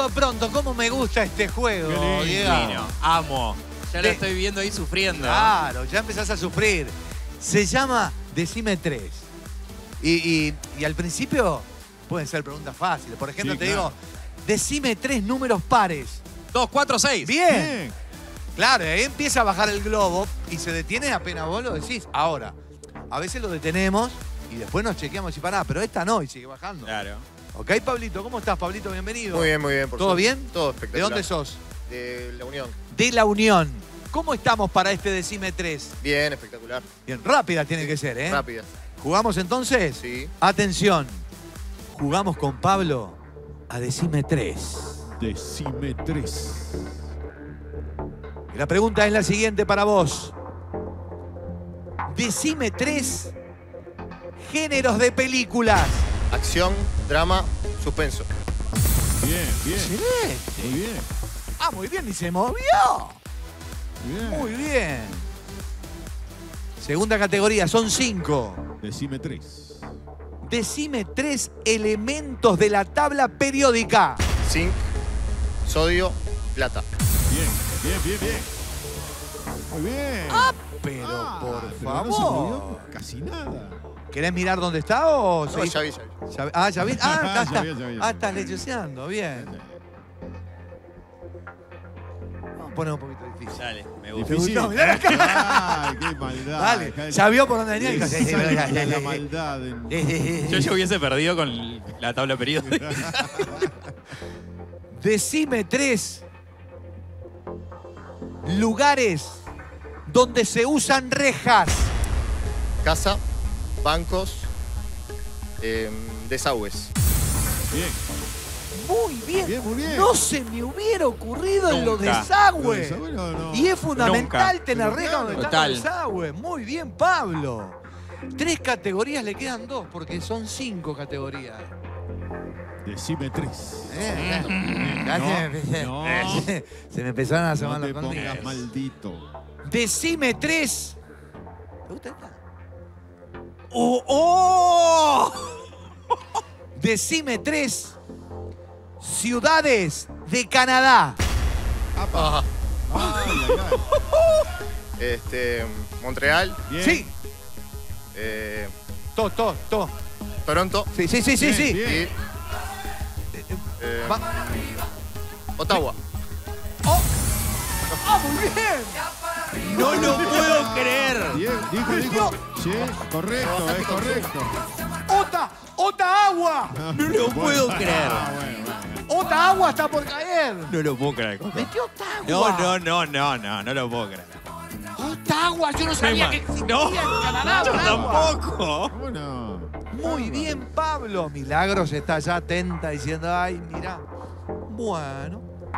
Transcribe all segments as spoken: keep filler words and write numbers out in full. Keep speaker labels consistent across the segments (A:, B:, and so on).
A: pronto, pronto. ¿Cómo me gusta este juego, Diego?
B: Amo. Ya lo
A: De...
B: estoy viendo ahí sufriendo.
A: Claro, ya empezás a sufrir. Se llama Decime tres. Y, y, y al principio pueden ser preguntas fáciles. Por ejemplo,
C: Sí,
A: te
C: claro.
A: digo, decime tres números pares.
B: Dos, cuatro, seis.
A: Bien.
C: Bien.
A: Claro, y ahí empieza a bajar el globo y se detiene apenas vos lo decís. Ahora, a veces lo detenemos y después nos chequeamos y pará, pero esta no, y sigue bajando.
B: Claro.
A: Ok, Pablito, ¿cómo estás, Pablito? Bienvenido.
D: Muy bien, muy bien. Por
A: ¿Todo
D: suerte.
A: bien?
D: Todo
A: ¿De
D: espectacular.
A: dónde sos?
D: De La Unión.
A: De La Unión. ¿Cómo estamos para este Decime tres?
D: Bien, espectacular.
A: Bien, rápida tiene que ser, ¿eh?
D: Rápida.
A: ¿Jugamos entonces?
D: Sí.
A: Atención. Jugamos con Pablo a Decime tres.
C: Decime tres.
A: Y la pregunta es la siguiente para vos. Decime tres géneros de películas.
D: Acción, drama, suspenso.
C: Bien, bien.
A: Excelente.
C: Muy bien.
A: Ah, muy bien, y se movió.
C: Bien.
A: Muy bien. Segunda categoría, son cinco.
C: Decime tres.
A: Decime tres elementos de la tabla periódica.
D: Zinc, sodio, plata.
C: Bien, bien, bien, bien. Muy bien.
A: Ah, pero
C: Ah,
A: por
C: pero
A: favor.
C: no se movió casi nada.
A: ¿Querés mirar dónde está o
D: No,
A: seguís?
D: ya vi, ya vi.
A: Ya vi- Ah, ya vi. Ah,
C: Ya
A: está, está.
C: vi, ya vi, ya
A: Ah,
C: vi.
A: estás lechuceando. Bien. Vamos a poner un poquito difícil.
B: Dale, me
A: ¿Te
B: gusta.
C: Difícil.
A: gustó? Mirá la cara.
C: Ay, qué maldad.
A: Dale,
C: Dejá de-
A: ya vio por dónde venía. y
C: Le
A: dijo,
C: sale la maldad. en-
B: Yo ya hubiese perdido con la tabla periódica.
A: Decime tres lugares donde se usan rejas.
D: Casa, bancos, eh, desagües.
C: Bien.
A: Muy bien.
C: Bien, muy bien.
A: No se me hubiera ocurrido en los
B: Nunca.
A: desagües.
C: Pero eso, bueno, no.
A: Y es fundamental
B: Nunca.
A: tener
C: Pero
A: rejas
C: claro.
A: donde están
B: Total.
A: los desagües. Muy bien, Pablo. Tres categorías, le quedan dos porque son cinco categorías.
C: Decime tres.
A: Eh,
C: No,
A: ya-
C: no.
A: Se me empezaron a asomar
C: No
A: los
C: te
A: contigo.
C: pongas maldito.
A: Decime tres. ¿Te gusta esta? ¡Oh! ¡Oh! Decime tres ciudades de Canadá.
D: Apa.
C: Ay, ay, ay.
D: Este, Montreal,
C: Bien.
A: Sí.
D: eh,
A: To, to, to.
D: Toronto
A: Sí, sí, sí, sí,
C: Bien,
A: sí.
C: bien.
D: y eh,
A: Va-
D: Ottawa.
A: ¡Oh! ¡Ah, muy bien!
B: No lo puedo creer.
C: Bien, dijo, dijo. Sí, correcto, es correcto.
A: ¡Ota! ¡Ota agua!
B: No lo puedo
C: Bueno,
B: creer.
C: ah, bueno, bueno.
A: ¡Ota agua está por caer!
B: No lo puedo creer. Coco.
A: ¡Metió ota
B: No,
A: agua!
B: no, no, no, no, no lo puedo creer.
A: ¡Ota agua! Yo no sabía que existía
B: No,
A: en Canadá.
B: yo
A: ota agua.
B: tampoco.
C: ¿Cómo no?
A: Muy bien, Pablo. Milagros está ya atenta diciendo, ay, mira. Bueno.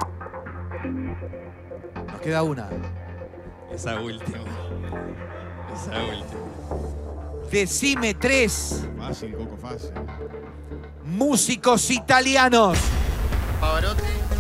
A: Nos queda una.
B: Esa última. Esa última.
A: Decime tres
C: Fácil, Coco, fácil.
A: músicos italianos.
D: Pavarotti,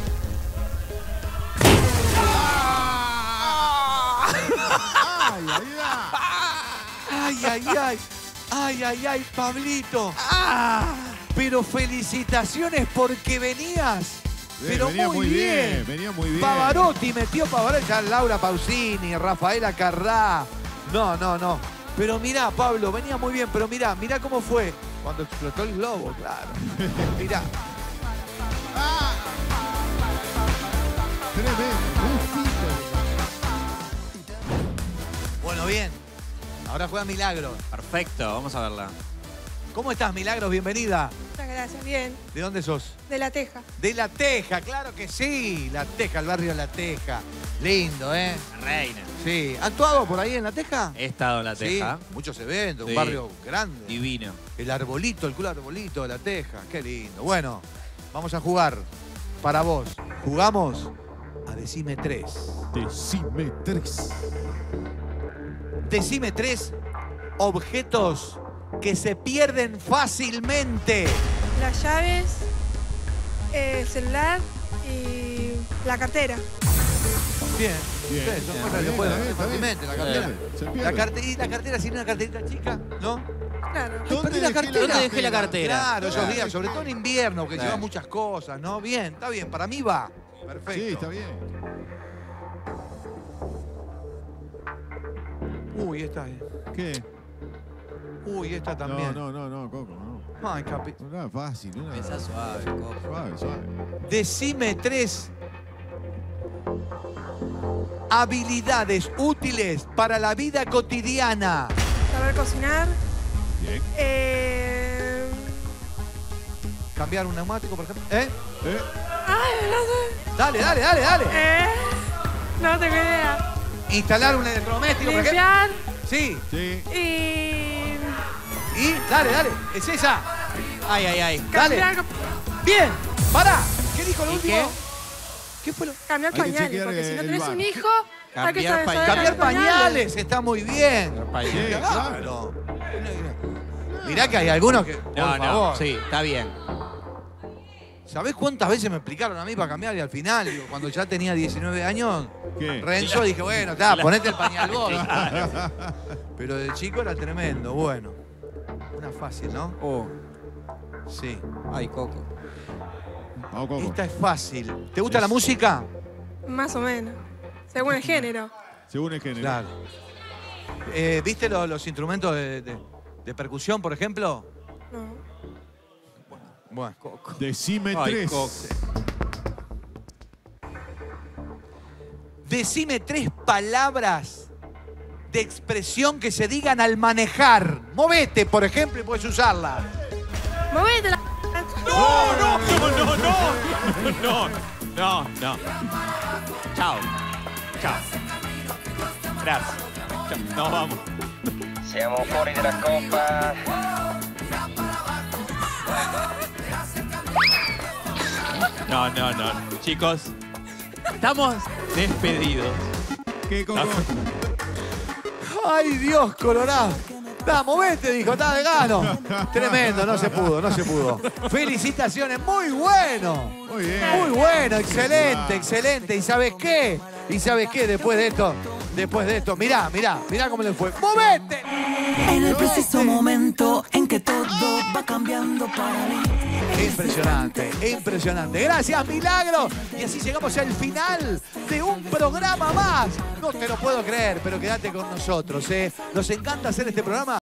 C: Ay, ay, ay.
A: Ay, ay, ay. Ay, ay, ay, Pablito. Pero felicitaciones porque venías. Pero
C: venía
A: muy bien.
C: venía muy bien.
A: Pavarotti metió Pavarotti. Ya Laura Pausini, Rafaela Carrá. No, no, no. Pero mirá, Pablo, venía muy bien. Pero mirá, mirá cómo fue cuando explotó el globo, claro. Mirá.
C: Tremendo, justito.
A: Bueno, bien. Ahora juega Milagros.
B: Perfecto, vamos a verla.
A: ¿Cómo estás, Milagros? Bienvenida.
E: Muchas gracias, bien.
A: ¿De dónde sos?
E: De La Teja.
A: De La Teja, claro que sí. La Teja, el barrio de La Teja. Lindo, ¿eh?
B: Reina.
A: Sí. ¿Actuado por ahí en La Teja?
B: He estado en la Teja.
A: Sí, muchos eventos,
B: Sí.
A: un barrio grande.
B: Divino.
A: El arbolito, el culo arbolito de La Teja. Qué lindo. Bueno, vamos a jugar para vos. Jugamos a Decime tres.
C: Decime tres.
A: Decime tres objetos que se pierden fácilmente.
E: Las llaves, el celular y la cartera.
A: Bien.
C: Bien,
A: Sí, son
C: bien,
A: cosas que
C: bien,
A: pueden
C: está
A: hacer
C: bien,
A: fácilmente. La
C: está
A: cartera.
C: bien. Se
A: La
C: pierde.
A: carte- ¿Y la cartera sin una carterita chica? ¿No?
E: Claro.
A: Ay,
C: ¿Dónde
A: perdí la
C: dejé la
A: cartera.
B: ¿Dónde dejé la cartera?
A: Claro, esos
C: Claro.
A: días, sobre todo en invierno, que
B: Sí.
A: lleva muchas cosas, ¿no? Bien, está bien, para mí va. Perfecto.
C: Sí, está bien.
A: Uy, esta es.
C: ¿Qué?
A: Uy, esta
C: No,
A: también.
C: no, no, no, Coco, no.
A: Ay, capi.
C: Una fácil, una.
B: Empezá suave, Coco.
C: Suave, suave.
A: Decime tres habilidades útiles para la vida cotidiana.
E: Saber cocinar.
C: Bien.
E: Eh...
A: Cambiar un neumático, por ejemplo. ¿Eh?
C: Eh,
E: Ay, no sé.
A: Dale, dale, dale, dale.
E: Eh... No tengo idea.
A: Instalar un electrodoméstico, por ejemplo.
E: Limpiar
A: Sí.
C: sí.
E: y...
A: Y dale, dale. Es esa.
B: Ay, ay, ay.
A: Dale.
E: Cambiar,
A: Bien. Pará. ¿Qué dijo el
B: ¿Y
A: último?
B: qué?
A: ¿Qué fue lo?
E: cambiar
C: Hay que
E: pañales,
C: chequear
E: porque si no
C: el
E: tenés
C: bar.
E: un hijo, hay que
B: Cambiar
E: saber, saber
A: Cambiar
E: cambiar
A: pañales está muy bien.
C: Sí,
A: Claro. Mirá que hay algunos que. Por
B: No, no,
A: favor.
B: sí, está bien.
A: ¿Sabés cuántas veces me explicaron a mí para cambiar y al final, digo, cuando ya tenía diecinueve años,
C: ¿Qué?
A: Renzo, dije, bueno, está, ponete el pañal vos. Pero de chico era tremendo, bueno. Una fácil, ¿no?
B: Oh,
A: Sí.
B: ay, Coco.
C: Vamos, Coco.
A: Esta es fácil. ¿Te gusta la música?
E: Más o menos. Según el género.
C: Según el género.
A: Claro. Eh, ¿Viste lo- los instrumentos de, de- de percusión, por ejemplo?
E: No.
A: Bueno.
C: Decime
B: Ay,
C: tres.
B: Coco.
A: Decime tres palabras de expresión que se digan al manejar. Movete, por ejemplo, y puedes usarla.
E: Movete la...
B: No, no, no, no, no, no, no. Chao. Chao. Gracias. Chao. Nos vamos.
F: Siamo fuori dalla coppa.
B: No, no, no. Chicos, estamos despedidos.
C: ¿Qué, Coco?
A: ¡Ay, Dios, Colorado! ¡Da, movete! Dijo, está de gano. Tremendo, no se pudo, no se pudo. Felicitaciones, muy bueno.
C: Muy bien.
A: Muy bueno, excelente, excelente. ¿Y sabes qué? ¿Y sabes qué? Después de esto, después de esto, mirá, mirá, mirá cómo le fue. ¡Movete!
G: En el preciso momento en que todo va cambiando para mí.
A: Impresionante, impresionante. Gracias, Milagro. Y así llegamos al final de un programa más. No te lo puedo creer, pero quédate con nosotros, ¿eh? Nos encanta hacer este programa.